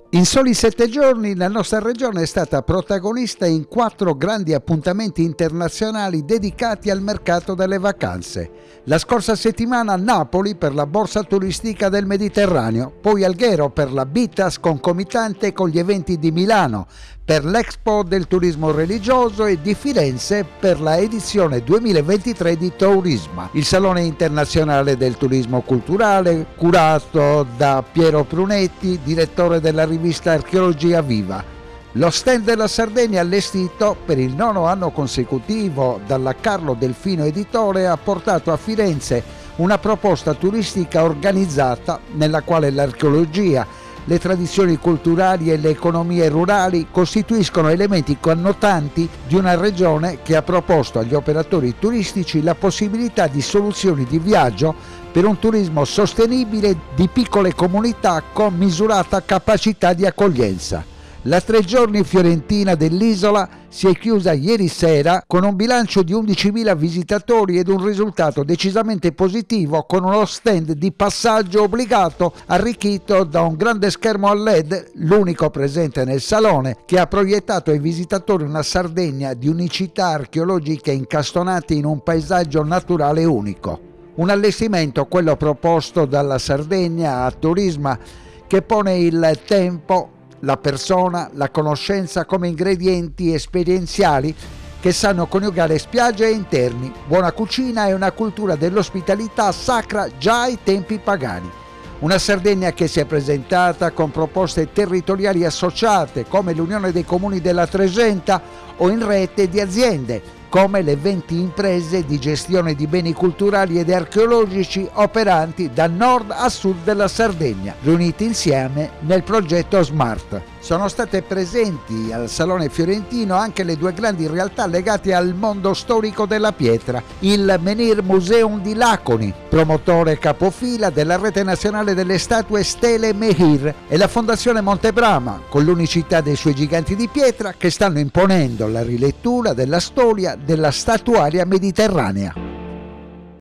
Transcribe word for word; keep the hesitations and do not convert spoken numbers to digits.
In soli sette giorni la nostra regione è stata protagonista in quattro grandi appuntamenti internazionali dedicati al mercato delle vacanze. La scorsa settimana a Napoli per la borsa turistica del Mediterraneo, poi Alghero per la Bitas concomitante con gli eventi di Milano, per l'Expo del turismo religioso e di Firenze per la edizione duemilaventitré di Tourisma, il Salone internazionale del turismo culturale curato da Piero Prunetti, direttore della rivista Archeologia Viva. Lo stand della Sardegna allestito per il nono anno consecutivo dalla Carlo Delfino Editore ha portato a Firenze una proposta turistica organizzata nella quale l'archeologia, le tradizioni culturali e le economie rurali costituiscono elementi connotanti di una regione che ha proposto agli operatori turistici la possibilità di soluzioni di viaggio per un turismo sostenibile di piccole comunità con misurata capacità di accoglienza. La tre giorni fiorentina dell'isola si è chiusa ieri sera con un bilancio di undicimila visitatori ed un risultato decisamente positivo con uno stand di passaggio obbligato arricchito da un grande schermo a L E D, l'unico presente nel salone, che ha proiettato ai visitatori una Sardegna di unicità archeologiche incastonate in un paesaggio naturale unico. Un allestimento, quello proposto dalla Sardegna a Turisma, che pone il tempo, la persona, la conoscenza come ingredienti esperienziali che sanno coniugare spiagge e interni, buona cucina e una cultura dell'ospitalità sacra già ai tempi pagani. Una Sardegna che si è presentata con proposte territoriali associate come l'Unione dei Comuni della Tresenta o in rete di aziende come le venti imprese di gestione di beni culturali ed archeologici operanti da nord a sud della Sardegna, riuniti insieme nel progetto SMART. Sono state presenti al Salone Fiorentino anche le due grandi realtà legate al mondo storico della pietra, il Menhir Museum di Laconi, promotore capofila della rete nazionale delle statue Stele Menhir, e la Fondazione Montebrama, con l'unicità dei suoi giganti di pietra che stanno imponendo la rilettura della storia della statuaria mediterranea.